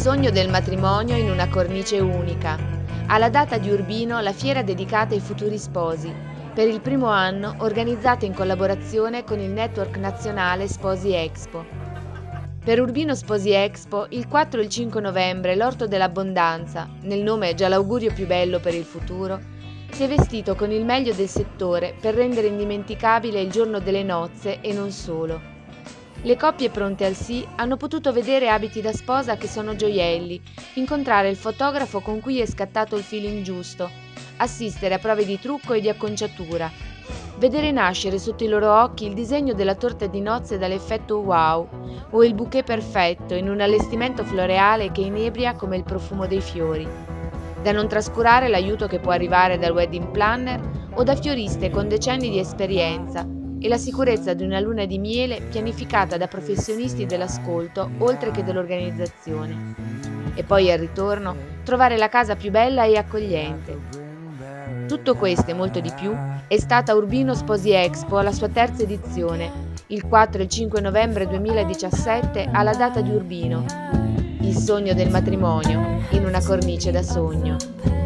sogno del matrimonio in una cornice unica. Alla data di Urbino la fiera dedicata ai futuri sposi, per il primo anno organizzata in collaborazione con il network nazionale Sposi Expo. Per Urbino Sposi Expo, il 4 e il 5 novembre l'Orto dell'Abbondanza, nel nome già l'augurio più bello per il futuro, si è vestito con il meglio del settore per rendere indimenticabile il giorno delle nozze e non solo. Le coppie pronte al sì hanno potuto vedere abiti da sposa che sono gioielli, incontrare il fotografo con cui è scattato il feeling giusto, assistere a prove di trucco e di acconciatura, vedere nascere sotto i loro occhi il disegno della torta di nozze dall'effetto wow o il bouquet perfetto in un allestimento floreale che inebria come il profumo dei fiori. Da non trascurare l'aiuto che può arrivare dal wedding planner o da fioriste con decenni di esperienza e la sicurezza di una luna di miele pianificata da professionisti dell'ascolto oltre che dell'organizzazione. E poi al ritorno trovare la casa più bella e accogliente. Tutto questo e molto di più è stata Urbino Sposi Expo alla sua terza edizione, il 4 e il 5 novembre 2017 alla data di Urbino. Il sogno del matrimonio in una cornice da sogno.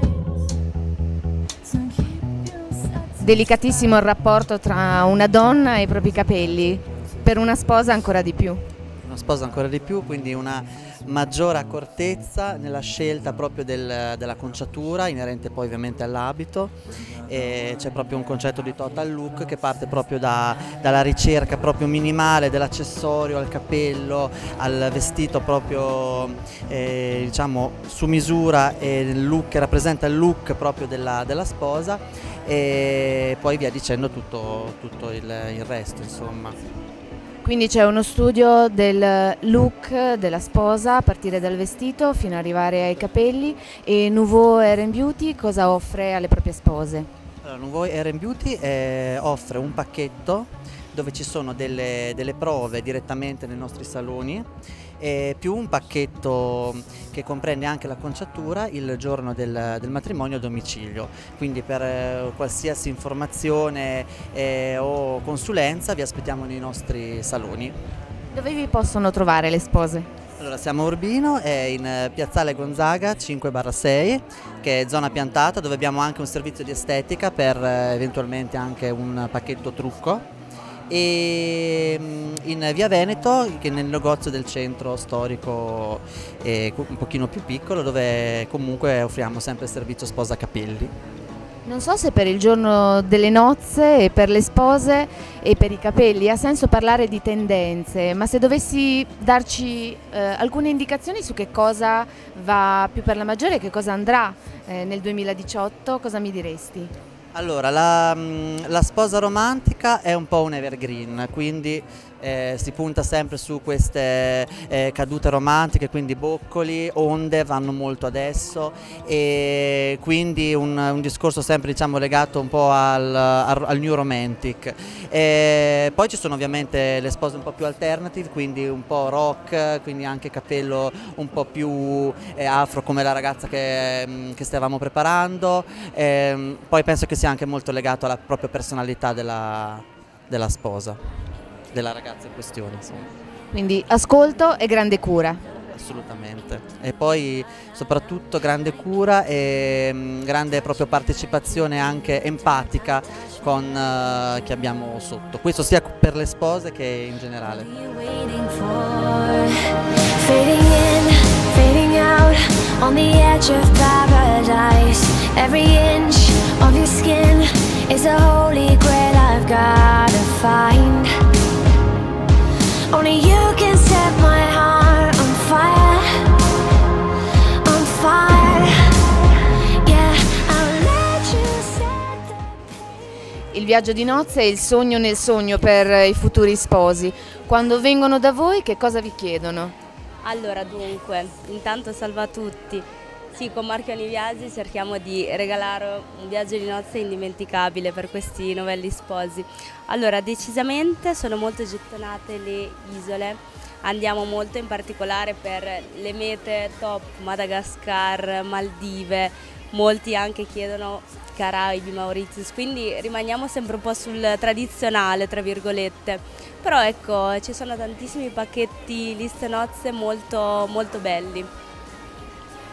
Delicatissimo il rapporto tra una donna e i propri capelli, per una sposa ancora di più. Una sposa ancora di più, quindi una maggiore accortezza nella scelta proprio della conciatura, inerente poi ovviamente all'abito. C'è proprio un concetto di total look che parte proprio dalla ricerca proprio minimale dell'accessorio al capello, al vestito proprio diciamo su misura, e il look che rappresenta il look proprio della sposa, e poi via dicendo tutto il resto, insomma. Quindi c'è uno studio del look della sposa a partire dal vestito fino ad arrivare ai capelli. E Nouveau Hair & Beauty cosa offre alle proprie spose? Allora, Nouveau Hair & Beauty offre un pacchetto dove ci sono delle prove direttamente nei nostri saloni, più un pacchetto che comprende anche l'acconciatura il giorno del matrimonio a domicilio. Quindi per qualsiasi informazione o consulenza vi aspettiamo nei nostri saloni. Dove vi possono trovare le spose? Allora, siamo a Urbino, è in Piazzale Gonzaga 5/6, che è zona piantata, dove abbiamo anche un servizio di estetica per eventualmente anche un pacchetto trucco, e in via Veneto, che è nel negozio del centro storico un pochino più piccolo, dove comunque offriamo sempre il servizio sposa capelli. Non so se per il giorno delle nozze e per le spose e per i capelli ha senso parlare di tendenze, ma se dovessi darci alcune indicazioni su che cosa va più per la maggiore e che cosa andrà nel 2018, cosa mi diresti? Allora, la sposa romantica è un po' un evergreen, quindi si punta sempre su queste cadute romantiche, quindi boccoli, onde vanno molto adesso, e quindi un discorso sempre, diciamo, legato un po' al new romantic. Poi ci sono ovviamente le spose un po' più alternative, quindi un po' rock, quindi anche capello un po' più afro come la ragazza che stavamo preparando. Poi penso che sia anche molto legato alla propria personalità della sposa, della ragazza in questione, insomma. Quindi ascolto e grande cura. Assolutamente. E poi soprattutto grande cura e grande proprio partecipazione anche empatica con chi abbiamo sotto. Questo sia per le spose che in generale. Fading in, fading out, on the edge of paradise. Every inch of your skin is a holy grail I've gotta find. Only you can set my heart on fire, on fire. Yeah, I'll let you set the... Il viaggio di nozze è il sogno nel sogno per i futuri sposi. Quando vengono da voi che cosa vi chiedono? Allora, dunque, intanto salve a tutti. Sì, con Marchio Ani Viaggi cerchiamo di regalare un viaggio di nozze indimenticabile per questi novelli sposi. Allora, decisamente sono molto gettonate le isole, andiamo molto in particolare per le mete top, Madagascar, Maldive, molti anche chiedono Caraibi, Mauritius, quindi rimaniamo sempre un po' sul tradizionale, tra virgolette. Però ecco, ci sono tantissimi pacchetti liste nozze molto, molto belli.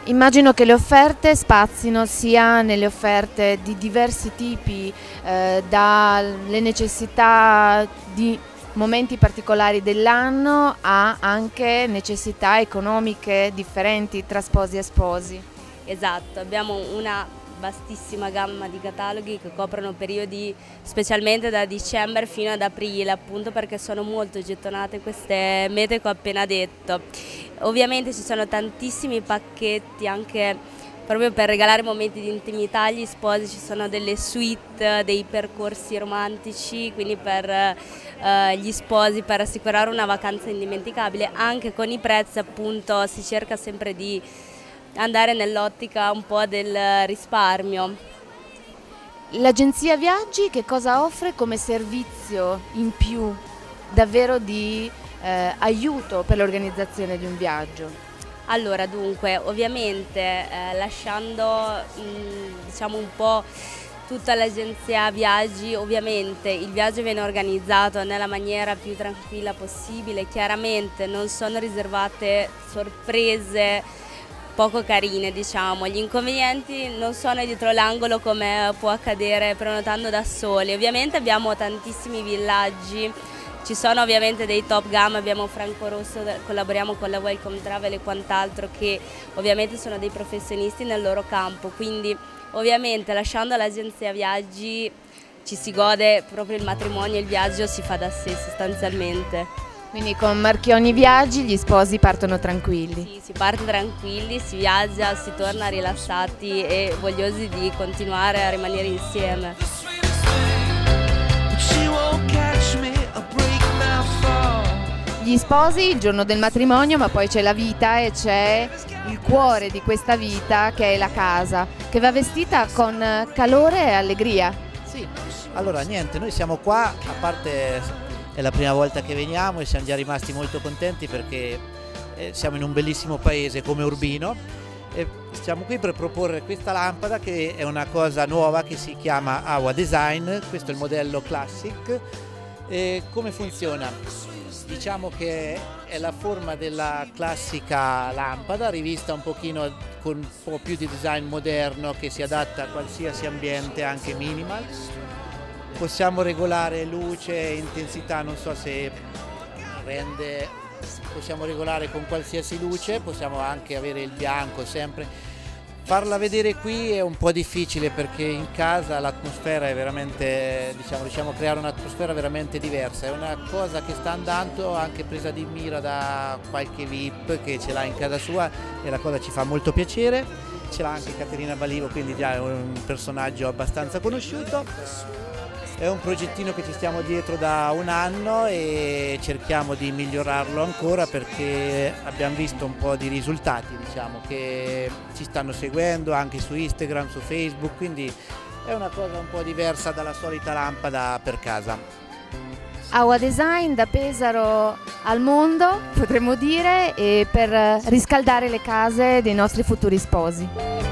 Immagino che le offerte spazino sia nelle offerte di diversi tipi, dalle necessità di momenti particolari dell'anno a anche necessità economiche differenti tra sposi e sposi. Esatto, abbiamo una vastissima gamma di cataloghi che coprono periodi specialmente da dicembre fino ad aprile, appunto perché sono molto gettonate queste mete che ho appena detto. Ovviamente ci sono tantissimi pacchetti anche proprio per regalare momenti di intimità agli sposi, ci sono delle suite, dei percorsi romantici, quindi per gli sposi, per assicurare una vacanza indimenticabile. Anche con i prezzi appunto si cerca sempre di andare nell'ottica un po' del risparmio. L'agenzia viaggi che cosa offre come servizio in più davvero di aiuto per l'organizzazione di un viaggio? Allora, dunque, ovviamente lasciando diciamo un po' tutta l'agenzia viaggi, ovviamente il viaggio viene organizzato nella maniera più tranquilla possibile, chiaramente non sono riservate sorprese poco carine, diciamo. Gli inconvenienti non sono dietro l'angolo come può accadere prenotando da soli. Ovviamente abbiamo tantissimi villaggi, ci sono ovviamente dei top gamma, abbiamo Franco Rosso, collaboriamo con la Welcome Travel e quant'altro, che ovviamente sono dei professionisti nel loro campo, quindi ovviamente lasciando l'agenzia viaggi ci si gode proprio il matrimonio, il viaggio si fa da sé sostanzialmente. Quindi con Marchioni Viaggi gli sposi partono tranquilli. Sì, si parte tranquilli, si viaggia, si torna rilassati e vogliosi di continuare a rimanere insieme. Gli sposi il giorno del matrimonio, ma poi c'è la vita e c'è il cuore di questa vita che è la casa, che va vestita con calore e allegria. Sì, allora niente, noi siamo qua, a parte è la prima volta che veniamo e siamo già rimasti molto contenti perché siamo in un bellissimo paese come Urbino e siamo qui per proporre questa lampada che è una cosa nuova che si chiama Awa Design. Questo è il modello Classic. E come funziona? Diciamo che è la forma della classica lampada rivista un pochino con un po' più di design moderno che si adatta a qualsiasi ambiente, anche minimal. Possiamo regolare luce, intensità, non so se rende, possiamo regolare con qualsiasi luce, possiamo anche avere il bianco sempre. Farla vedere qui è un po' difficile perché in casa l'atmosfera è veramente, riusciamo a creare un'atmosfera veramente diversa, è una cosa che sta andando anche presa di mira da qualche VIP che ce l'ha in casa sua e la cosa ci fa molto piacere, ce l'ha anche Caterina Balivo, quindi già è un personaggio abbastanza conosciuto. È un progettino che ci stiamo dietro da un anno e cerchiamo di migliorarlo ancora perché abbiamo visto un po' di risultati, diciamo, che ci stanno seguendo anche su Instagram, su Facebook, quindi è una cosa un po' diversa dalla solita lampada per casa. Awa Design da Pesaro al mondo, potremmo dire, e per riscaldare le case dei nostri futuri sposi.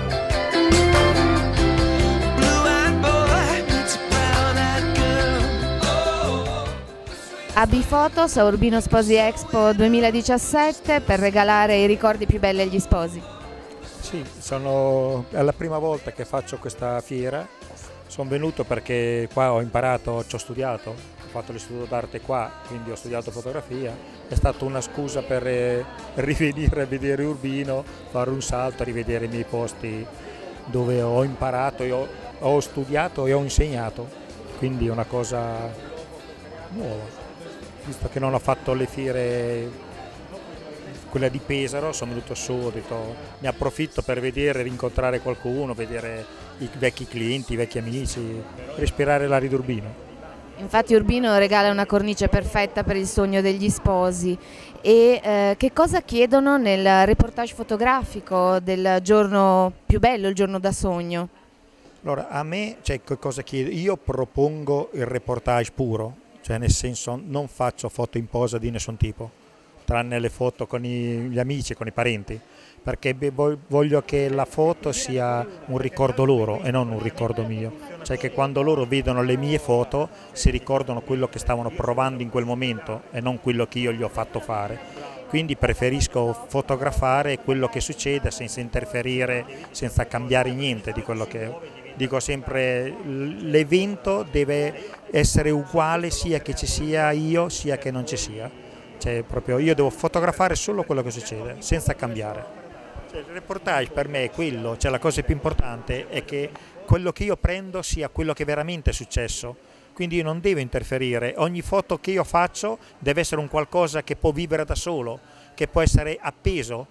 AB Photos a Urbino Sposi Expo 2017 per regalare i ricordi più belli agli sposi. Sì, è la prima volta che faccio questa fiera. Sono venuto perché qua ho imparato, ci ho studiato, ho fatto l'istituto d'arte qua, quindi ho studiato fotografia. È stata una scusa per rivenire a vedere Urbino, fare un salto, a rivedere i miei posti dove ho imparato, ho studiato e ho insegnato, quindi è una cosa nuova. Visto che non ho fatto le fiere, quella di Pesaro, sono venuto su, ho detto, ne approfitto per vedere, rincontrare qualcuno, vedere i vecchi clienti, i vecchi amici, respirare l'aria di Urbino. Infatti Urbino regala una cornice perfetta per il sogno degli sposi. E che cosa chiedono nel reportage fotografico del giorno più bello, il giorno da sogno? Allora, a me, che cosa chiedo? Io propongo il reportage puro. Cioè nel senso non faccio foto in posa di nessun tipo, tranne le foto con gli amici e con i parenti, perché voglio che la foto sia un ricordo loro e non un ricordo mio, cioè che quando loro vedono le mie foto si ricordano quello che stavano provando in quel momento e non quello che io gli ho fatto fare. quindi preferisco fotografare quello che succede senza interferire, senza cambiare niente di quello che... Dico sempre, l'evento deve essere uguale sia che ci sia io sia che non ci sia. Cioè, proprio io devo fotografare solo quello che succede, senza cambiare. Cioè, il reportage per me è quello, cioè la cosa più importante è che quello che io prendo sia quello che veramente è successo. Quindi io non devo interferire, ogni foto che io faccio deve essere un qualcosa che può vivere da solo, che può essere appeso.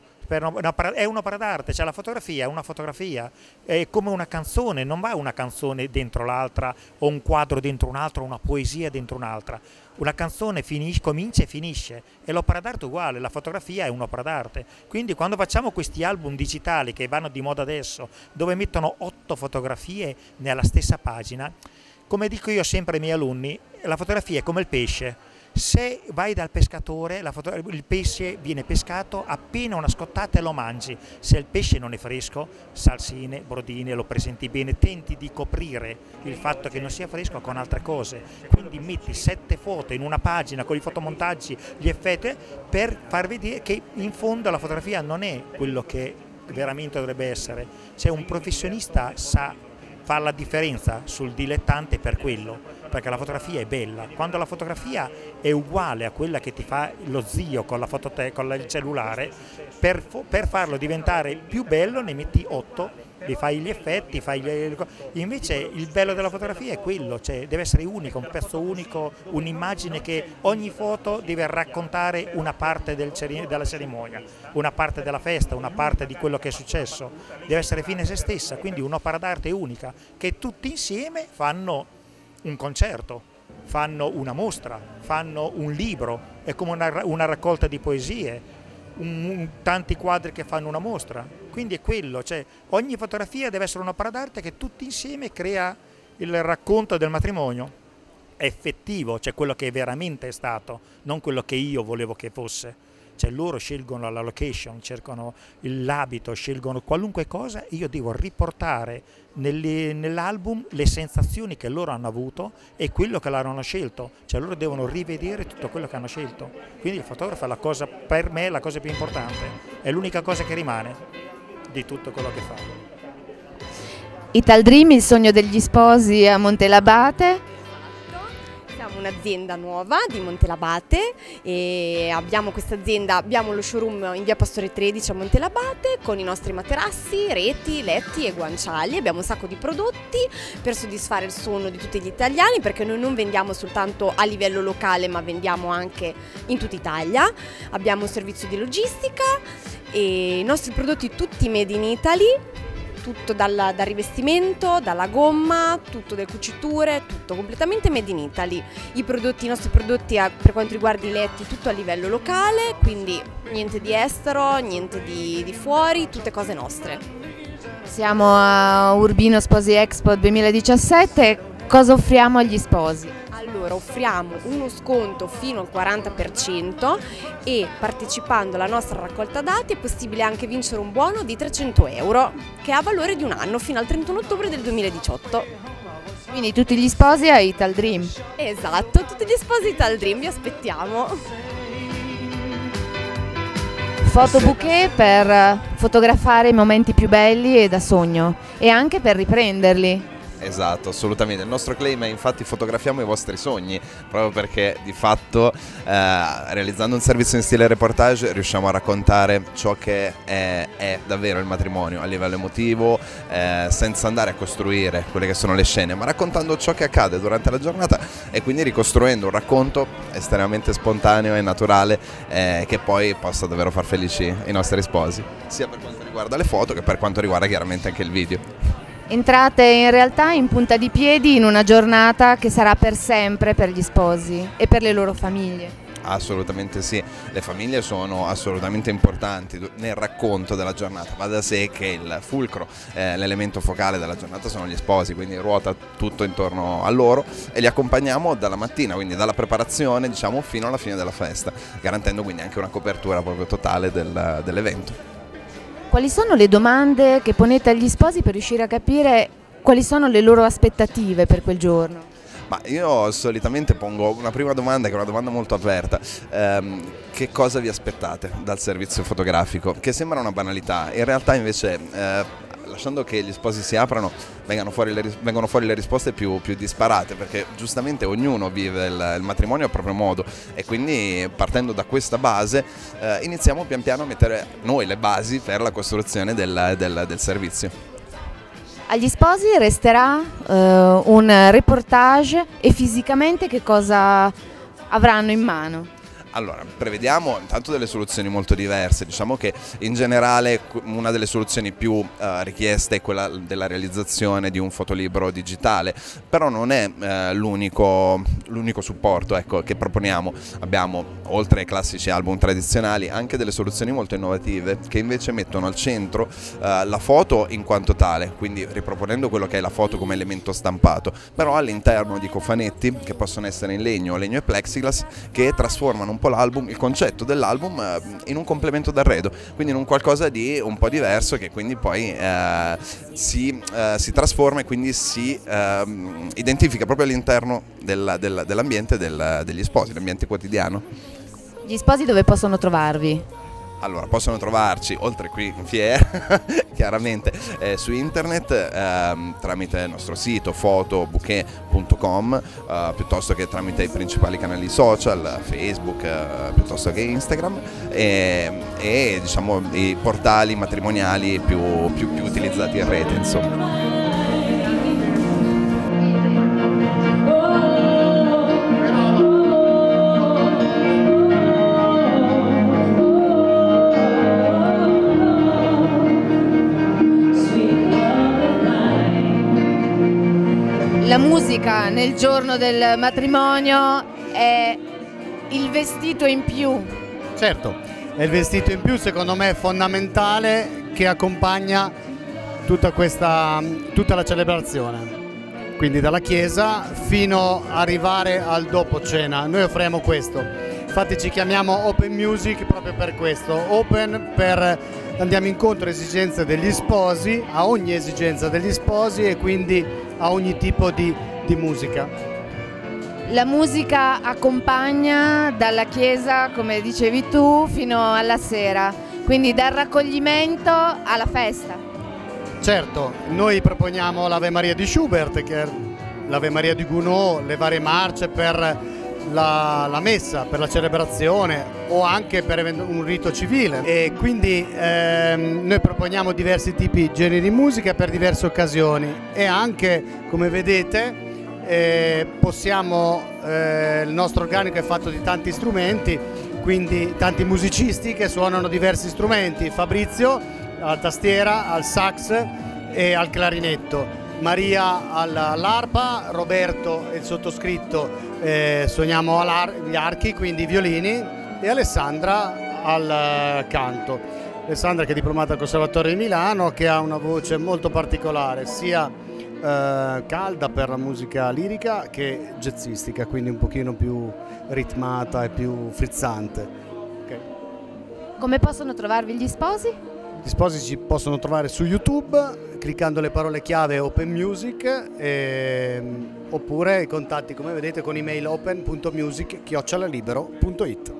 È un'opera d'arte, cioè la fotografia è una fotografia, è come una canzone, non va una canzone dentro l'altra o un quadro dentro un altro, una poesia dentro un'altra. Una canzone comincia e finisce, e l'opera d'arte è uguale, la fotografia è un'opera d'arte. Quindi quando facciamo questi album digitali che vanno di moda adesso, dove mettono 8 fotografie nella stessa pagina, come dico io sempre ai miei alunni, la fotografia è come il pesce. Se vai dal pescatore, il pesce viene pescato, appena una scottata e lo mangi. Se il pesce non è fresco, salsine, brodine, lo presenti bene, tenti di coprire il fatto che non sia fresco con altre cose. Quindi metti 7 foto in una pagina con i fotomontaggi, gli effetti, per far vedere che in fondo la fotografia non è quello che veramente dovrebbe essere. Cioè un professionista sa fare la differenza sul dilettante per quello, perché la fotografia è bella. Quando la fotografia è uguale a quella che ti fa lo zio con il cellulare, per farlo diventare più bello ne metti 8, gli fai gli effetti, invece il bello della fotografia è quello, cioè deve essere unico, un pezzo unico, un'immagine che ogni foto deve raccontare una parte della cerimonia, una parte della festa, una parte di quello che è successo, deve essere fine a se stessa, quindi un'opera d'arte unica, che tutti insieme fanno un concerto, fanno una mostra, fanno un libro, è come una raccolta di poesie, tanti quadri che fanno una mostra, quindi è quello, cioè ogni fotografia deve essere un'opera d'arte che tutti insieme crea il racconto del matrimonio effettivo, cioè quello che veramente è stato, non quello che io volevo che fosse. Cioè loro scelgono la location, cercano l'abito, scelgono qualunque cosa, io devo riportare nell'album le sensazioni che loro hanno avuto e quello che loro hanno scelto, cioè loro devono rivedere tutto quello che hanno scelto. Quindi il fotografo è la cosa, per me, la cosa più importante, è l'unica cosa che rimane di tutto quello che fa. Italdream, il sogno degli sposi a Montelabate. Siamo un'azienda nuova di Montelabate e abbiamo questa azienda, abbiamo lo showroom in via Pastore 13 a Montelabate con i nostri materassi, reti, letti e guanciali. Abbiamo un sacco di prodotti per soddisfare il sonno di tutti gli italiani, perché noi non vendiamo soltanto a livello locale ma vendiamo anche in tutta Italia. Abbiamo un servizio di logistica e i nostri prodotti tutti made in Italy, tutto dal rivestimento, dalla gomma, tutto le cuciture, tutto completamente made in Italy. I nostri prodotti per quanto riguarda i letti, tutto a livello locale, quindi niente di estero, niente di fuori, tutte cose nostre. Siamo a Urbino Sposi Expo 2017, cosa offriamo agli sposi? Allora, offriamo uno sconto fino al 40% e partecipando alla nostra raccolta dati è possibile anche vincere un buono di 300 euro che ha valore di un anno fino al 31 ottobre del 2018. Quindi tutti gli sposi a Italdream. Esatto, tutti gli sposi Italdream, vi aspettiamo. Fotobouquet per fotografare i momenti più belli e da sogno e anche per riprenderli. Esatto, assolutamente. Il nostro claim è infatti fotografiamo i vostri sogni, proprio perché di fatto realizzando un servizio in stile reportage riusciamo a raccontare ciò che è davvero il matrimonio a livello emotivo, senza andare a costruire quelle che sono le scene, ma raccontando ciò che accade durante la giornata e quindi ricostruendo un racconto estremamente spontaneo e naturale che poi possa davvero far felici i nostri sposi, sia per quanto riguarda le foto che per quanto riguarda chiaramente anche il video. Entrate in realtà in punta di piedi in una giornata che sarà per sempre per gli sposi e per le loro famiglie. Assolutamente sì, le famiglie sono assolutamente importanti nel racconto della giornata, va da sé che il fulcro, l'elemento focale della giornata sono gli sposi, quindi ruota tutto intorno a loro e li accompagniamo dalla mattina, quindi dalla preparazione diciamo fino alla fine della festa, garantendo quindi anche una copertura proprio totale dell'evento. Quali sono le domande che ponete agli sposi per riuscire a capire quali sono le loro aspettative per quel giorno? Ma io solitamente pongo una prima domanda, che è una domanda molto aperta. Che cosa vi aspettate dal servizio fotografico? Che sembra una banalità, in realtà invece, lasciando che gli sposi si aprano, vengono fuori le risposte più disparate, perché giustamente ognuno vive il matrimonio a proprio modo, e quindi partendo da questa base iniziamo pian piano a mettere noi le basi per la costruzione del servizio. Agli sposi resterà un reportage, e fisicamente che cosa avranno in mano? Allora, prevediamo intanto delle soluzioni molto diverse. Diciamo che in generale una delle soluzioni più richieste è quella della realizzazione di un fotolibro digitale, però non è l'unico supporto, ecco, che proponiamo. Abbiamo, oltre ai classici album tradizionali, anche delle soluzioni molto innovative che invece mettono al centro la foto in quanto tale, quindi riproponendo quello che è la foto come elemento stampato, però all'interno di cofanetti che possono essere in legno e plexiglass, che trasformano un po' l'album, il concetto dell'album, in un complemento d'arredo, quindi in un qualcosa di un po' diverso, che quindi poi si trasforma e quindi si identifica proprio all'interno dell'ambiente degli sposi, l'ambiente quotidiano. Gli sposi dove possono trovarvi? Allora, possono trovarci, oltre qui in fiera, chiaramente su internet, tramite il nostro sito fotobouquet.com, piuttosto che tramite i principali canali social, Facebook, piuttosto che Instagram, e diciamo i portali matrimoniali più utilizzati in rete, insomma. La musica nel giorno del matrimonio è il vestito in più. Certo, è il vestito in più, secondo me è fondamentale, che accompagna tutta la celebrazione. Quindi dalla chiesa fino ad arrivare al dopo cena. Noi offriamo questo. Infatti ci chiamiamo Open Music proprio per questo. Open andiamo incontro alle esigenze degli sposi, a ogni esigenza degli sposi, e quindi a ogni tipo di musica. La musica accompagna dalla chiesa, come dicevi tu, fino alla sera, quindi dal raccoglimento alla festa. Certo, noi proponiamo l'Ave Maria di Schubert, che è l'Ave Maria di Gounod, le varie marce per la messa, per la celebrazione o anche per un rito civile, e quindi noi proponiamo diversi tipi, generi di musica per diverse occasioni, e anche, come vedete, il nostro organico è fatto di tanti strumenti, quindi tanti musicisti che suonano diversi strumenti: Fabrizio alla tastiera, al sax e al clarinetto, Maria all'arpa, Roberto e il sottoscritto suoniamo gli archi, quindi i violini, e Alessandra al canto. Alessandra, che è diplomata al Conservatorio di Milano, che ha una voce molto particolare, sia calda per la musica lirica che jazzistica, quindi un pochino più ritmata e più frizzante. Okay. Come possono trovarvi gli sposi? Gli sposi ci possono trovare su YouTube cliccando le parole chiave Open Music, oppure i contatti, come vedete, con email open.music@libero.it.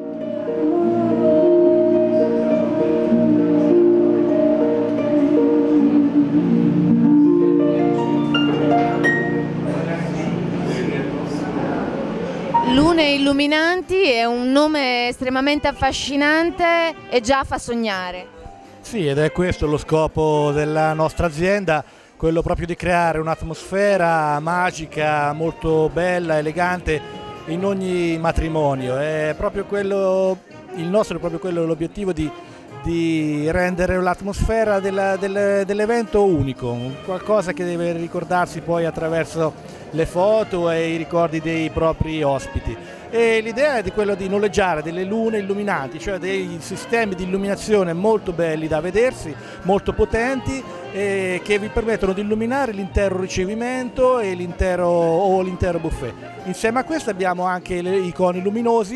Lune Illuminanti è un nome estremamente affascinante e già fa sognare. Sì, ed è questo lo scopo della nostra azienda, quello proprio di creare un'atmosfera magica, molto bella, elegante in ogni matrimonio. È proprio quello, il nostro è proprio quello l'obiettivo di rendere l'atmosfera dell'evento unico, qualcosa che deve ricordarsi poi attraverso le foto e i ricordi dei propri ospiti. E l'idea è di quello di noleggiare delle lune illuminanti, cioè dei sistemi di illuminazione molto belli da vedersi, molto potenti, che vi permettono di illuminare l'intero ricevimento e l'intero buffet. Insieme a questo abbiamo anche i coni luminosi,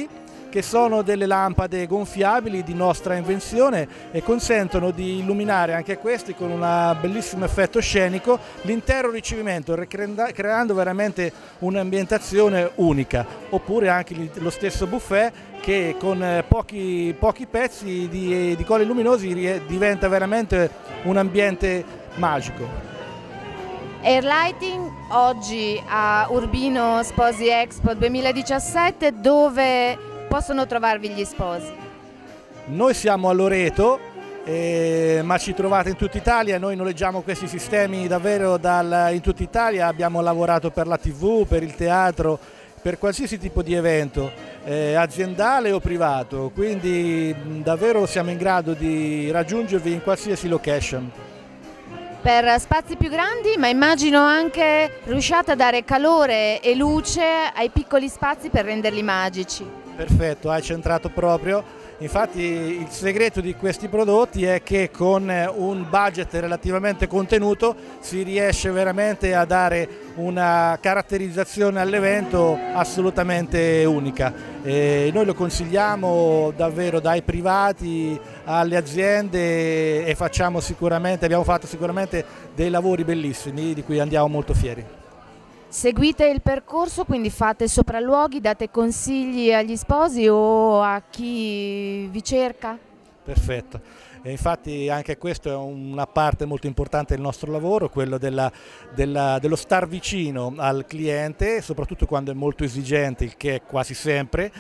che sono delle lampade gonfiabili di nostra invenzione e consentono di illuminare anche questi con un bellissimo effetto scenico l'intero ricevimento, creando veramente un'ambientazione unica. Oppure anche lo stesso buffet, che con pochi pezzi di colori luminosi diventa veramente un ambiente magico. Air Lighting oggi a Urbino Sposi Expo 2017, dove possono trovarvi gli sposi? Noi siamo a Loreto, ma ci trovate in tutta Italia. Noi noleggiamo questi sistemi davvero in tutta Italia. Abbiamo lavorato per la TV, per il teatro, per qualsiasi tipo di evento, aziendale o privato, quindi davvero siamo in grado di raggiungervi in qualsiasi location. Per spazi più grandi, ma immagino anche riusciate a dare calore e luce ai piccoli spazi per renderli magici. Perfetto, hai centrato proprio. Infatti il segreto di questi prodotti è che con un budget relativamente contenuto si riesce veramente a dare una caratterizzazione all'evento assolutamente unica. Noi lo consigliamo davvero dai privati alle aziende e abbiamo fatto sicuramente dei lavori bellissimi di cui andiamo molto fieri. Seguite il percorso, quindi fate sopralluoghi, date consigli agli sposi o a chi vi cerca? Perfetto, e infatti anche questo è una parte molto importante del nostro lavoro, quello dello star vicino al cliente, soprattutto quando è molto esigente, il che è quasi sempre.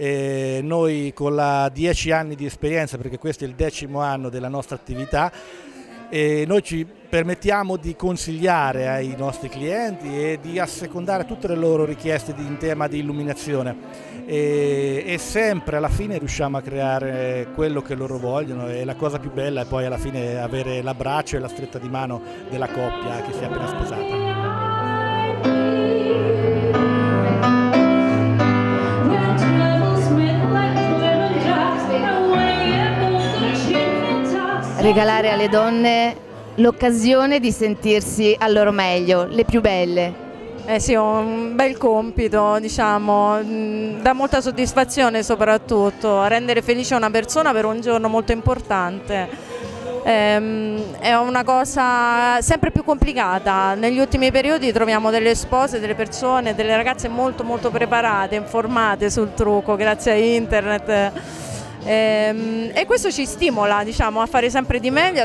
Noi con 10 anni di esperienza, perché questo è il 10° anno della nostra attività, noi ci permettiamo di consigliare ai nostri clienti e di assecondare tutte le loro richieste in tema di illuminazione e sempre alla fine riusciamo a creare quello che loro vogliono, e la cosa più bella è poi alla fine avere l'abbraccio e la stretta di mano della coppia che si è appena sposata. Regalare alle donne l'occasione di sentirsi al loro meglio, le più belle. Sì, un bel compito, diciamo, dà molta soddisfazione soprattutto, rendere felice una persona per un giorno molto importante. È una cosa sempre più complicata. Negli ultimi periodi troviamo delle spose, delle persone, delle ragazze molto preparate, informate sul trucco grazie a internet. E questo ci stimola, diciamo, a fare sempre di meglio,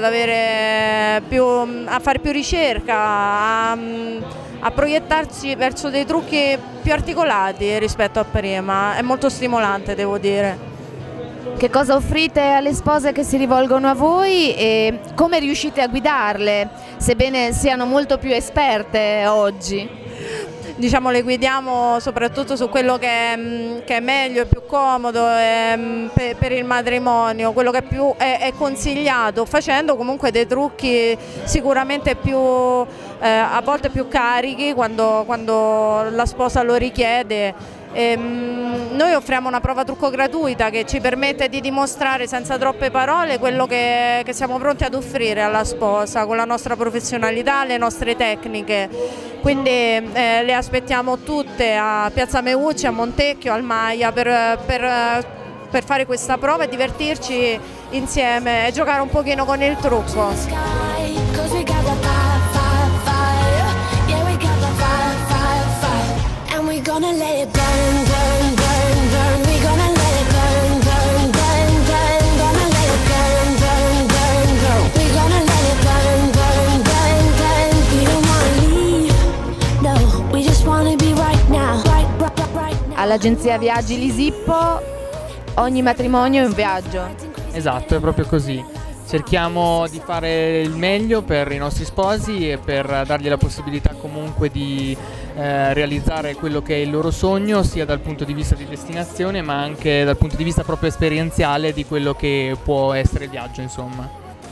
a fare più ricerca, a proiettarci verso dei trucchi più articolati rispetto a prima. È molto stimolante, devo dire. Che cosa offrite alle spose che si rivolgono a voi e come riuscite a guidarle, sebbene siano molto più esperte oggi? Diciamo, le guidiamo soprattutto su quello che è meglio e più comodo per il matrimonio, quello che è consigliato, facendo comunque dei trucchi sicuramente a volte più carichi quando la sposa lo richiede. Noi offriamo una prova trucco gratuita che ci permette di dimostrare senza troppe parole quello che siamo pronti ad offrire alla sposa con la nostra professionalità, le nostre tecniche. Quindi le aspettiamo tutte a Piazza Meucci, a Montecchio, al Maia per fare questa prova e divertirci insieme e giocare un pochino con il trucco. Gonna let it burn, burn, burn, burn. We gonna let it burn, burn, burn, burn. Gonna let it burn, burn, burn, burn. We gonna let it burn, burn, burn, burn. We don't wanna leave, no. We just wanna be right now, right now. All'agenzia Viaggi Lisippo ogni matrimonio è un viaggio. Esatto, è proprio così. Cerchiamo di fare il meglio per i nostri sposi e per dargli la possibilità comunque di realizzare quello che è il loro sogno, sia dal punto di vista di destinazione ma anche dal punto di vista proprio esperienziale di quello che può essere il viaggio, insomma.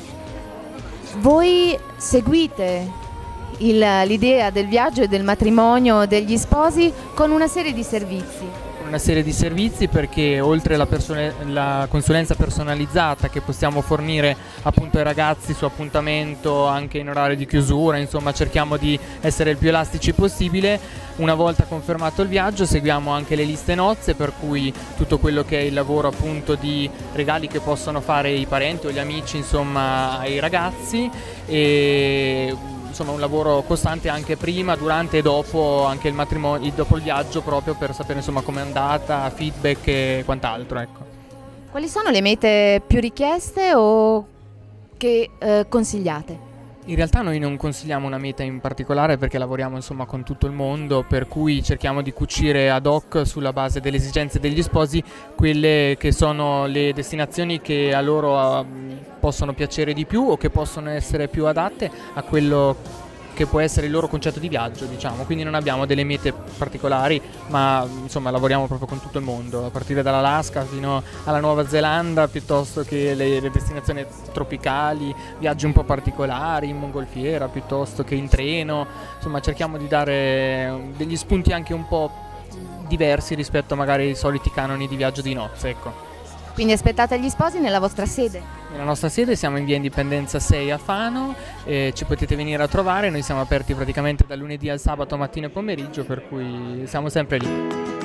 Voi seguite l'idea del viaggio e del matrimonio degli sposi con una serie di servizi. una serie di servizi, perché oltre la consulenza personalizzata che possiamo fornire appunto ai ragazzi su appuntamento anche in orario di chiusura, insomma cerchiamo di essere il più elastici possibile. Una volta confermato il viaggio seguiamo anche le liste nozze, per cui tutto quello che è il lavoro appunto di regali che possono fare i parenti o gli amici insomma ai ragazzi, e insomma un lavoro costante anche prima, durante e dopo anche il matrimonio, dopo il viaggio, proprio per sapere insomma com'è andata, feedback e quant'altro, ecco. Quali sono le mete più richieste o che consigliate? In realtà noi non consigliamo una meta in particolare, perché lavoriamo insomma con tutto il mondo, per cui cerchiamo di cucire ad hoc sulla base delle esigenze degli sposi quelle che sono le destinazioni che a loro possono piacere di più o che possono essere più adatte a quello che può essere il loro concetto di viaggio, diciamo. Quindi non abbiamo delle mete particolari, ma insomma lavoriamo proprio con tutto il mondo, a partire dall'Alaska fino alla Nuova Zelanda, piuttosto che le destinazioni tropicali, viaggi un po' particolari in mongolfiera piuttosto che in treno. Insomma cerchiamo di dare degli spunti anche un po' diversi rispetto magari ai soliti canoni di viaggio di nozze, ecco. Quindi aspettate gli sposi nella vostra sede? Nella nostra sede siamo in via Indipendenza 6 a Fano, ci potete venire a trovare, noi siamo aperti praticamente dal lunedì al sabato mattina e pomeriggio, per cui siamo sempre lì.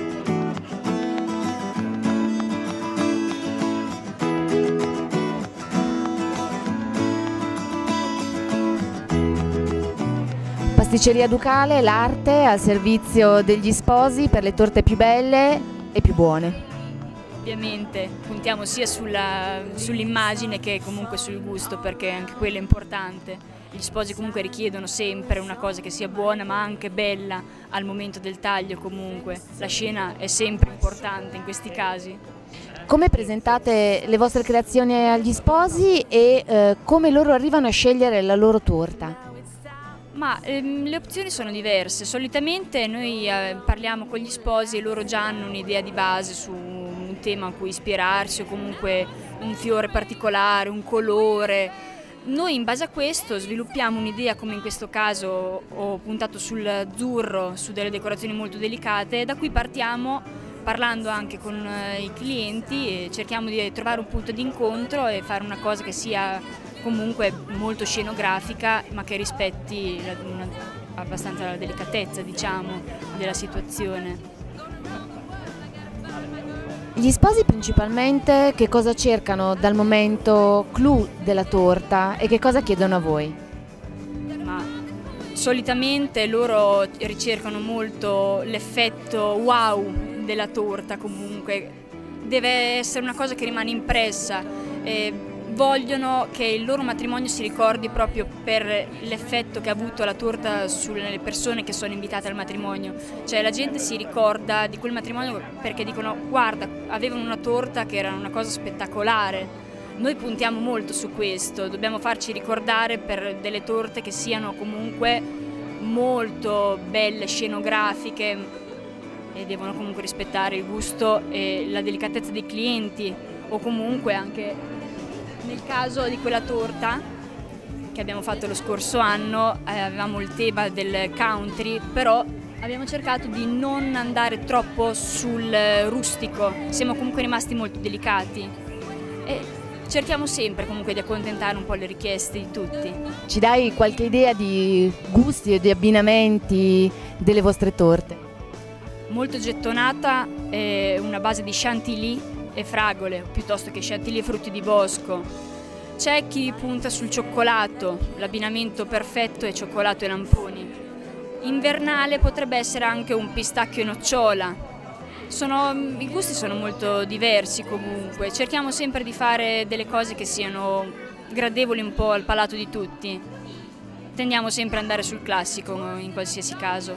Pasticceria Ducale, l'arte al servizio degli sposi per le torte più belle e più buone. Ovviamente puntiamo sia sull'immagine che comunque sul gusto, perché anche quello è importante. Gli sposi comunque richiedono sempre una cosa che sia buona ma anche bella al momento del taglio. Comunque la scena è sempre importante in questi casi. Come presentate le vostre creazioni agli sposi e come loro arrivano a scegliere la loro torta? Ma le opzioni sono diverse. Solitamente noi parliamo con gli sposi e loro già hanno un'idea di base su un tema a cui ispirarsi, o comunque un fiore particolare, un colore. Noi in base a questo sviluppiamo un'idea, come in questo caso ho puntato sul azzurro, su delle decorazioni molto delicate, da cui partiamo parlando anche con i clienti e cerchiamo di trovare un punto di incontro e fare una cosa che sia comunque molto scenografica, ma che rispetti abbastanza la delicatezza, diciamo, della situazione. Gli sposi principalmente che cosa cercano dal momento clou della torta e che cosa chiedono a voi? Ma solitamente loro ricercano molto l'effetto wow della torta, comunque deve essere una cosa che rimane impressa. Vogliono che il loro matrimonio si ricordi proprio per l'effetto che ha avuto la torta sulle persone che sono invitate al matrimonio. Cioè la gente si ricorda di quel matrimonio perché dicono: guarda, avevano una torta che era una cosa spettacolare. Noi puntiamo molto su questo, dobbiamo farci ricordare per delle torte che siano comunque molto belle, scenografiche, e devono comunque rispettare il gusto e la delicatezza dei clienti, o comunque anche nel caso di quella torta che abbiamo fatto lo scorso anno, avevamo il tema del country, però abbiamo cercato di non andare troppo sul rustico, siamo comunque rimasti molto delicati e cerchiamo sempre comunque di accontentare un po' le richieste di tutti. Ci dai qualche idea di gusti e di abbinamenti delle vostre torte? Molto gettonata, una base di chantilly e fragole, piuttosto che chantilly e frutti di bosco. C'è chi punta sul cioccolato, l'abbinamento perfetto è cioccolato e lamponi. Invernale potrebbe essere anche un pistacchio e nocciola. I gusti sono molto diversi comunque, cerchiamo sempre di fare delle cose che siano gradevoli un po' al palato di tutti. Tendiamo sempre ad andare sul classico in qualsiasi caso.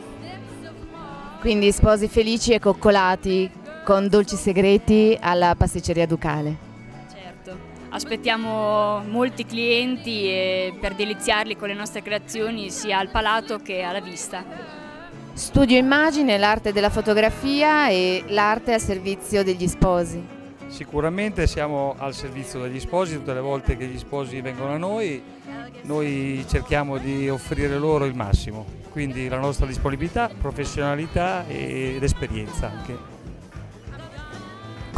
Quindi sposi felici e coccolati, con dolci segreti alla pasticceria Ducale. Certo, aspettiamo molti clienti per deliziarli con le nostre creazioni sia al palato che alla vista. Studio immagine, l'arte della fotografia e l'arte al servizio degli sposi. Sicuramente siamo al servizio degli sposi, tutte le volte che gli sposi vengono a noi cerchiamo di offrire loro il massimo, quindi la nostra disponibilità, professionalità ed esperienza anche.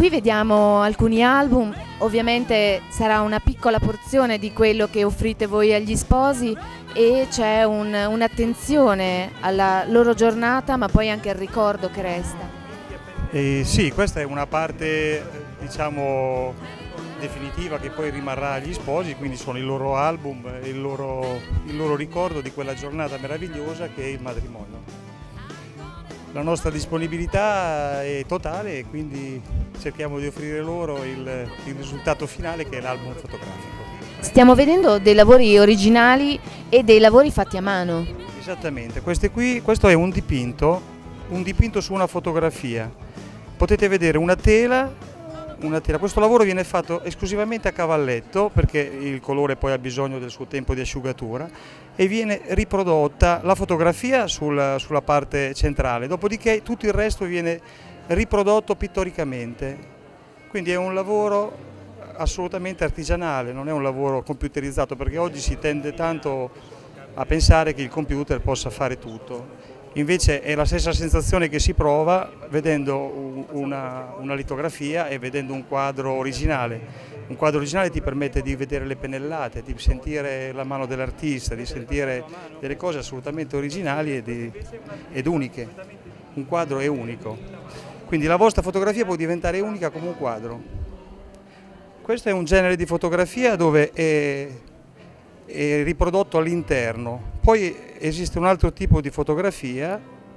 Qui vediamo alcuni album, ovviamente sarà una piccola porzione di quello che offrite voi agli sposi e c'è un'attenzione alla loro giornata, ma poi anche al ricordo che resta. Sì, questa è una parte, diciamo, definitiva che poi rimarrà agli sposi, quindi sono i loro album, il loro ricordo di quella giornata meravigliosa che è il matrimonio. La nostra disponibilità è totale e quindi cerchiamo di offrire loro il risultato finale che è l'album fotografico. Stiamo vedendo dei lavori originali e dei lavori fatti a mano. Esattamente, questo è un dipinto su una fotografia. Potete vedere una tela. Questo lavoro viene fatto esclusivamente a cavalletto perché il colore poi ha bisogno del suo tempo di asciugatura e viene riprodotta la fotografia sulla parte centrale, dopodiché tutto il resto viene riprodotto pittoricamente. Quindi è un lavoro assolutamente artigianale, non è un lavoro computerizzato perché oggi si tende tanto a pensare che il computer possa fare tutto. Invece è la stessa sensazione che si prova vedendo una litografia e vedendo un quadro originale. Un quadro originale ti permette di vedere le pennellate, di sentire la mano dell'artista, di sentire delle cose assolutamente originali ed uniche. Un quadro è unico. Quindi la vostra fotografia può diventare unica come un quadro. Questo è un genere di fotografia dove è riprodotto all'interno. Poi esiste un altro tipo di fotografia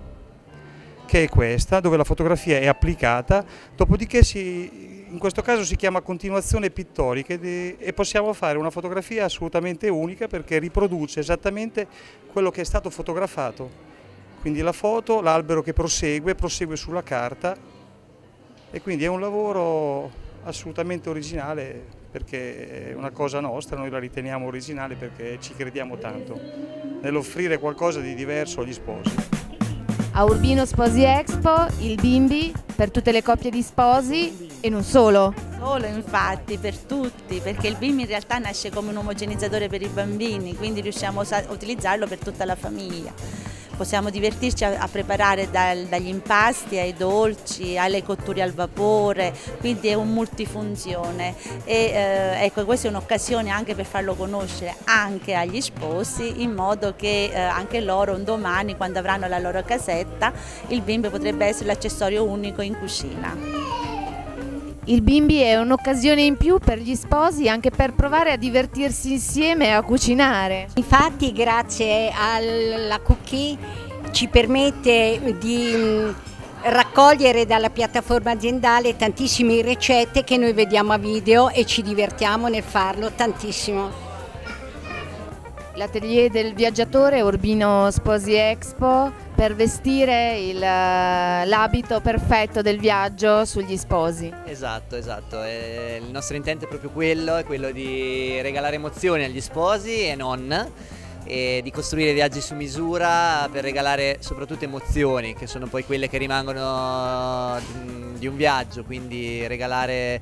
che è questa, dove la fotografia è applicata, dopodiché in questo caso si chiama continuazione pittorica e possiamo fare una fotografia assolutamente unica perché riproduce esattamente quello che è stato fotografato. Quindi la foto, l'albero che prosegue sulla carta e quindi è un lavoro assolutamente originale perché è una cosa nostra, noi la riteniamo originale perché ci crediamo tanto nell'offrire qualcosa di diverso agli sposi. A Urbino Sposi Expo il bimbi per tutte le coppie di sposi e non solo. Solo infatti, per tutti, perché il bimbi in realtà nasce come un omogenizzatore per i bambini, quindi riusciamo a utilizzarlo per tutta la famiglia. Possiamo divertirci a preparare dagli impasti ai dolci, alle cotture al vapore, quindi è un multifunzione e ecco, questa è un'occasione anche per farlo conoscere anche agli sposi in modo che anche loro un domani quando avranno la loro casetta il bimbi potrebbe essere l'accessorio unico in cucina. Il bimbi è un'occasione in più per gli sposi anche per provare a divertirsi insieme a cucinare. Infatti grazie alla cookie ci permette di raccogliere dalla piattaforma aziendale tantissime ricette che noi vediamo a video e ci divertiamo nel farlo tantissimo. L'atelier del viaggiatore Urbino Sposi Expo per vestire l'abito perfetto del viaggio sugli sposi. Esatto, il nostro intento è proprio quello, è quello di regalare emozioni agli sposi e non, e di costruire viaggi su misura per regalare soprattutto emozioni, che sono poi quelle che rimangono di un viaggio, quindi regalare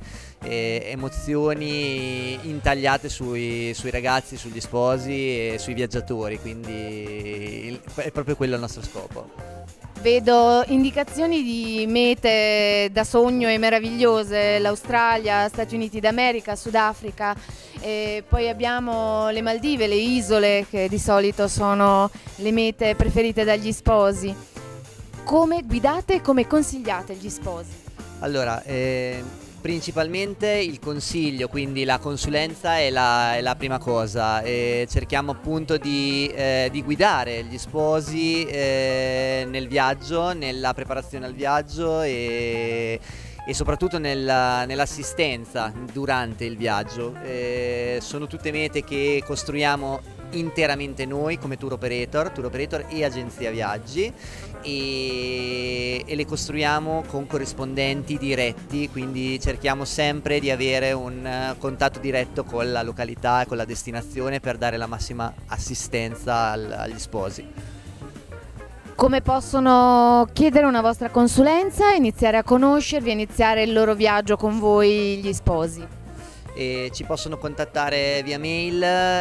emozioni intagliate sui ragazzi, sugli sposi e sui viaggiatori, quindi è proprio quello il nostro scopo. Vedo indicazioni di mete da sogno e meravigliose, l'Australia, Stati Uniti d'America, Sudafrica, e poi abbiamo le Maldive, le isole che di solito sono le mete preferite dagli sposi. Come guidate e come consigliate gli sposi? Allora, principalmente il consiglio, quindi la consulenza è la prima cosa, cerchiamo appunto di guidare gli sposi nel viaggio, nella preparazione al viaggio e soprattutto nell'assistenza durante il viaggio. Sono tutte mete che costruiamo interamente noi come tour operator e agenzia viaggi e le costruiamo con corrispondenti diretti, quindi cerchiamo sempre di avere un contatto diretto con la località e con la destinazione per dare la massima assistenza agli sposi. Come possono chiedere una vostra consulenza, iniziare a conoscervi, iniziare il loro viaggio con voi gli sposi? Ci possono contattare via mail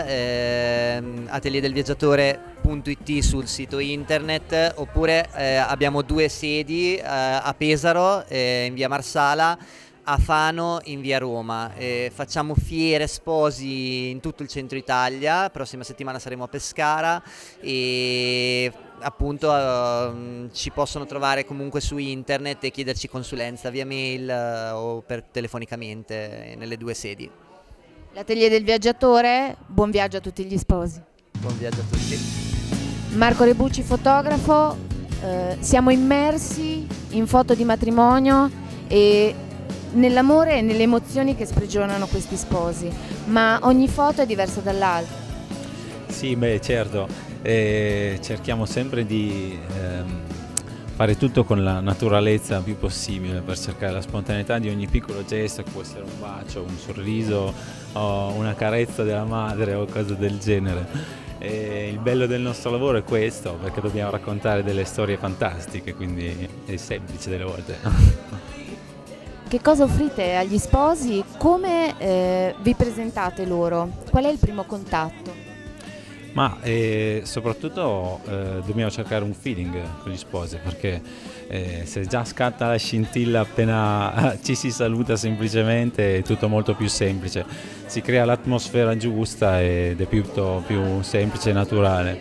atelierdelviaggiatore.it sul sito internet, oppure abbiamo 2 sedi a Pesaro in via Marsala a Fano in via Roma. Facciamo fiere, sposi in tutto il centro Italia. Prossima settimana saremo a Pescara e appunto ci possono trovare comunque su internet e chiederci consulenza via mail o telefonicamente nelle 2 sedi. L'Atelier del Viaggiatore, buon viaggio a tutti gli sposi. Buon viaggio a tutti. Marco Rebucci, fotografo, siamo immersi in foto di matrimonio e nell'amore e nelle emozioni che sprigionano questi sposi, ma ogni foto è diversa dall'altra. Sì, beh, certo, cerchiamo sempre di fare tutto con la naturalezza più possibile per cercare la spontaneità di ogni piccolo gesto, che può essere un bacio, un sorriso o una carezza della madre o cose del genere. E il bello del nostro lavoro è questo, perché dobbiamo raccontare delle storie fantastiche, quindi è semplice delle volte. Che cosa offrite agli sposi? Come vi presentate loro? Qual è il primo contatto? Ma soprattutto dobbiamo cercare un feeling con gli sposi, perché se già scatta la scintilla appena ci si saluta semplicemente è tutto molto più semplice, si crea l'atmosfera giusta ed è più semplice e naturale.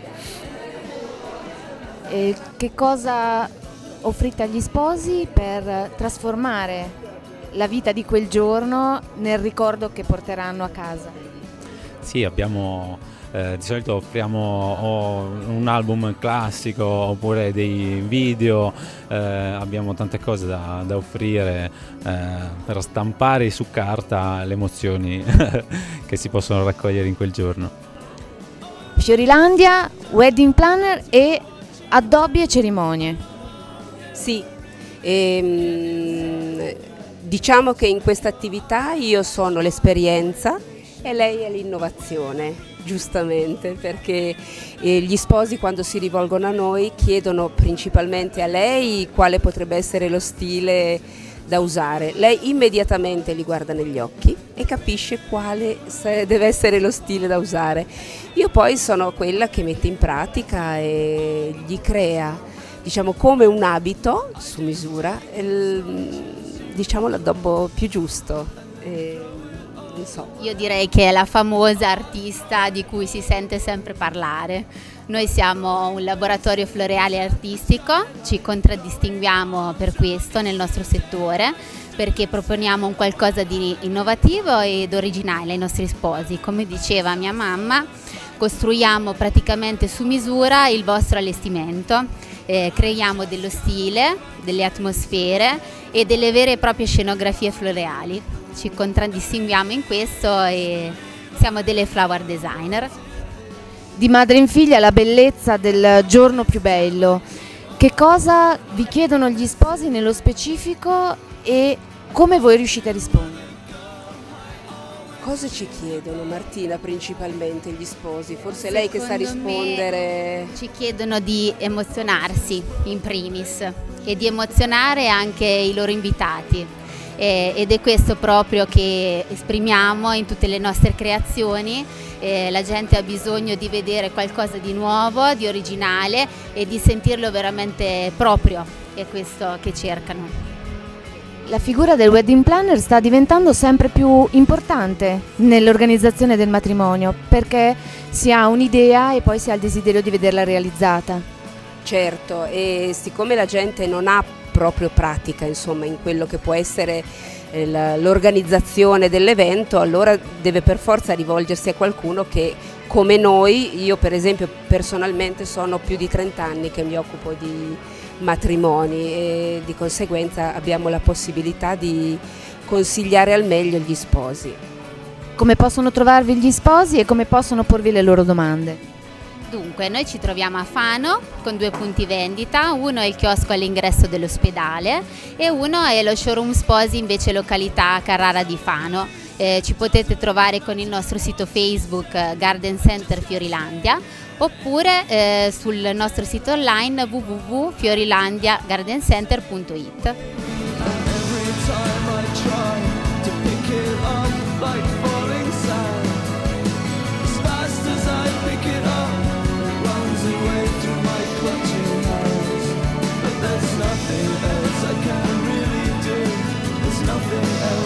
E che cosa offrite agli sposi per trasformare la vita di quel giorno nel ricordo che porteranno a casa? Sì, abbiamo di solito offriamo un album classico oppure dei video, abbiamo tante cose da offrire per stampare su carta le emozioni che si possono raccogliere in quel giorno. Fiorilandia, wedding planner e addobbi e cerimonie. Sì, diciamo che in questa attività io sono l'esperienza e lei è l'innovazione, giustamente, perché gli sposi quando si rivolgono a noi chiedono principalmente a lei quale potrebbe essere lo stile da usare. Lei immediatamente li guarda negli occhi e capisce quale deve essere lo stile da usare. Io poi sono quella che mette in pratica e gli crea, diciamo, come un abito su misura, diciamo l'addobbo più giusto. Non so. Io direi che è la famosa artista di cui si sente sempre parlare. Noi siamo un laboratorio floreale artistico, ci contraddistinguiamo per questo nel nostro settore, perché proponiamo un qualcosa di innovativo ed originale ai nostri sposi. Come diceva mia mamma, costruiamo praticamente su misura il vostro allestimento, creiamo dello stile, delle atmosfere e delle vere e proprie scenografie floreali. Ci contraddistinguiamo in questo e siamo delle flower designer. Di madre in figlia la bellezza del giorno più bello. Che cosa vi chiedono gli sposi nello specifico e come voi riuscite a rispondere? Cosa ci chiedono, Martina, principalmente gli sposi? Forse è lei che sa rispondere. Ci chiedono di emozionarsi in primis e di emozionare anche i loro invitati. Ed è questo proprio che esprimiamo in tutte le nostre creazioni. La gente ha bisogno di vedere qualcosa di nuovo, di originale e di sentirlo veramente proprio, è questo che cercano. La figura del wedding planner sta diventando sempre più importante nell'organizzazione del matrimonio, perché si ha un'idea e poi si ha il desiderio di vederla realizzata. Certo, e siccome la gente non ha proprio pratica, insomma, in quello che può essere l'organizzazione dell'evento, allora deve per forza rivolgersi a qualcuno che, come noi, io per esempio personalmente sono più di 30 anni che mi occupo di matrimoni e di conseguenza abbiamo la possibilità di consigliare al meglio gli sposi. Come possono trovarvi gli sposi e come possono porvi le loro domande? Dunque, noi ci troviamo a Fano con 2 punti vendita, uno è il chiosco all'ingresso dell'ospedale e uno è lo showroom sposi invece località Carrara di Fano. Ci potete trovare con il nostro sito Facebook Garden Center Fiorilandia oppure sul nostro sito online www.fiorilandiagardencenter.it. There's nothing else I can really do. There's nothing else.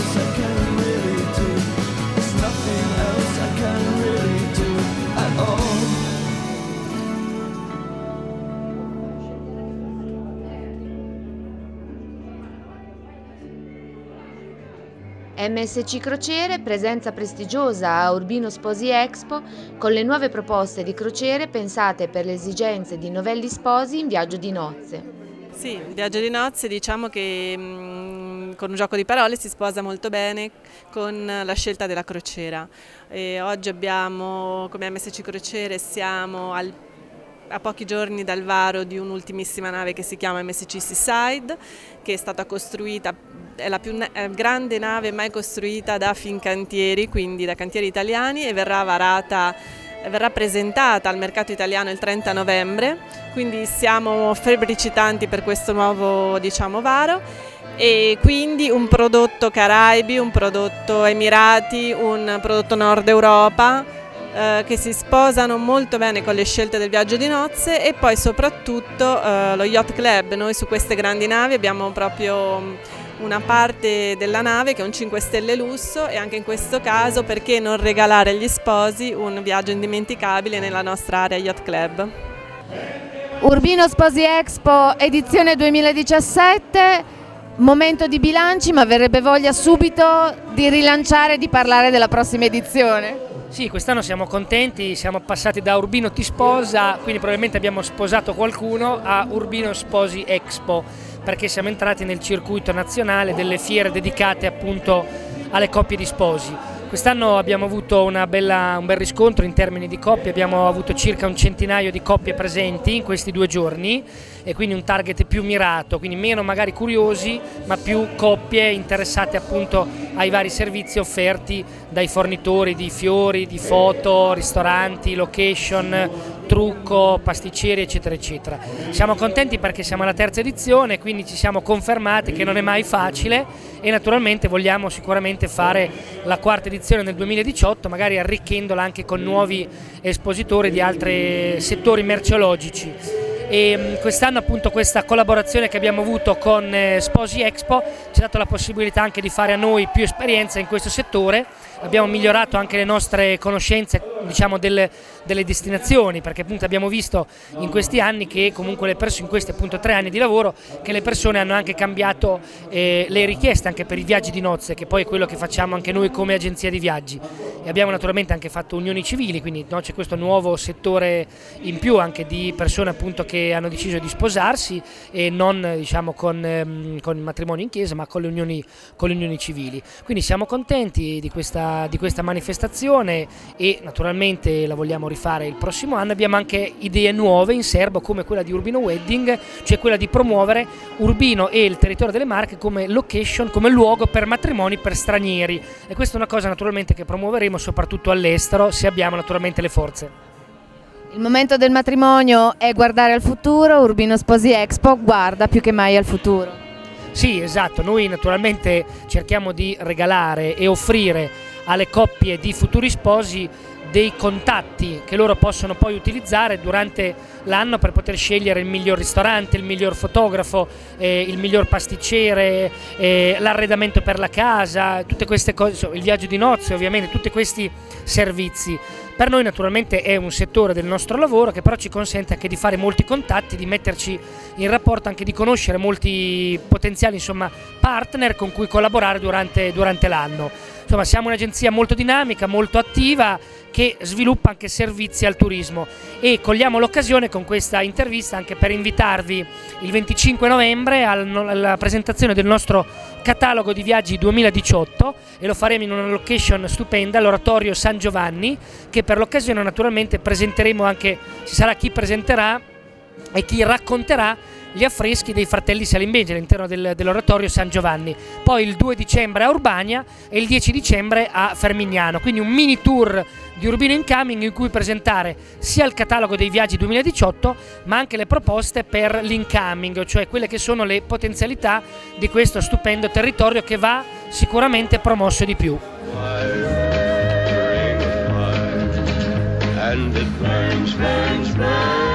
MSC Crociere, presenza prestigiosa a Urbino Sposi Expo con le nuove proposte di crociere pensate per le esigenze di novelli sposi in viaggio di nozze. Sì, il viaggio di nozze diciamo che con un gioco di parole si sposa molto bene con la scelta della crociera. Oggi abbiamo, come MSC Crociere, siamo a pochi giorni dal varo di un'ultimissima nave che si chiama MSC Seaside, che è stata costruita, è la più grande nave mai costruita da Fincantieri, quindi da cantieri italiani, e verrà presentata al mercato italiano il 30 novembre, quindi siamo febbricitanti per questo nuovo varo, e quindi un prodotto Caraibi, un prodotto Emirati, un prodotto Nord Europa, che si sposano molto bene con le scelte del viaggio di nozze, e poi soprattutto lo Yacht Club. Noi su queste grandi navi abbiamo proprio una parte della nave che è un 5 stelle lusso, e anche in questo caso perché non regalare agli sposi un viaggio indimenticabile nella nostra area Yacht Club. Urbino Sposi Expo edizione 2017, momento di bilanci, ma verrebbe voglia subito di rilanciare e di parlare della prossima edizione. Sì, quest'anno siamo contenti, siamo passati da Urbino Ti Sposa, quindi probabilmente abbiamo sposato qualcuno, a Urbino Sposi Expo, perché siamo entrati nel circuito nazionale delle fiere dedicate appunto alle coppie di sposi. Quest'anno abbiamo avuto un bel riscontro in termini di coppie, abbiamo avuto circa un centinaio di coppie presenti in questi 2 giorni, e quindi un target più mirato, quindi meno magari curiosi, ma più coppie interessate appunto ai vari servizi offerti dai fornitori di fiori, di foto, ristoranti, location, trucco, pasticceri, eccetera eccetera. Siamo contenti perché siamo alla 3ª edizione, quindi ci siamo confermati che non è mai facile, e naturalmente vogliamo sicuramente fare la 4ª edizione nel 2018, magari arricchendola anche con nuovi espositori di altri settori merceologici. E quest'anno appunto questa collaborazione che abbiamo avuto con Sposi Expo ci ha dato la possibilità anche di fare a noi più esperienza in questo settore. Abbiamo migliorato anche le nostre conoscenze, diciamo, delle destinazioni, perché appunto abbiamo visto in questi anni che comunque le persone, in questi appunto 3 anni di lavoro, che le persone hanno anche cambiato le richieste anche per i viaggi di nozze, che poi è quello che facciamo anche noi come agenzia di viaggi. E abbiamo naturalmente anche fatto unioni civili, quindi c'è questo nuovo settore in più anche di persone appunto che hanno deciso di sposarsi, e non diciamo con il matrimonio in chiesa, ma con le unioni civili. Quindi siamo contenti di questa manifestazione, e naturalmente la vogliamo rifare il prossimo anno. Abbiamo anche idee nuove in serbo, come quella di Urbino Wedding, cioè quella di promuovere Urbino e il territorio delle Marche come location, come luogo per matrimoni per stranieri, e questa è una cosa naturalmente che promuoveremo soprattutto all'estero, se abbiamo naturalmente le forze. Il momento del matrimonio è guardare al futuro, Urbino Sposi Expo guarda più che mai al futuro. Sì, esatto, noi naturalmente cerchiamo di regalare e offrire alle coppie di futuri sposi dei contatti che loro possono poi utilizzare durante l'anno per poter scegliere il miglior ristorante, il miglior fotografo, il miglior pasticcere, l'arredamento per la casa, tutte queste cose, il viaggio di nozze ovviamente, tutti questi servizi. Per noi naturalmente è un settore del nostro lavoro che però ci consente anche di fare molti contatti, di metterci in rapporto, anche di conoscere molti potenziali partner con cui collaborare durante l'anno. Insomma, siamo un'agenzia molto dinamica, molto attiva, che sviluppa anche servizi al turismo, e cogliamo l'occasione con questa intervista anche per invitarvi il 25 novembre alla presentazione del nostro catalogo di viaggi 2018, e lo faremo in una location stupenda, l'Oratorio San Giovanni, che per l'occasione naturalmente presenteremo anche, ci sarà chi presenterà e chi racconterà gli affreschi dei fratelli Salimbeni all'interno dell'Oratorio San Giovanni. Poi il 2 dicembre a Urbania e il 10 dicembre a Fermignano, quindi un mini tour di Urbino Incoming in cui presentare sia il catalogo dei viaggi 2018 ma anche le proposte per l'incoming, cioè quelle che sono le potenzialità di questo stupendo territorio che va sicuramente promosso di più. And it burns, burns, burns.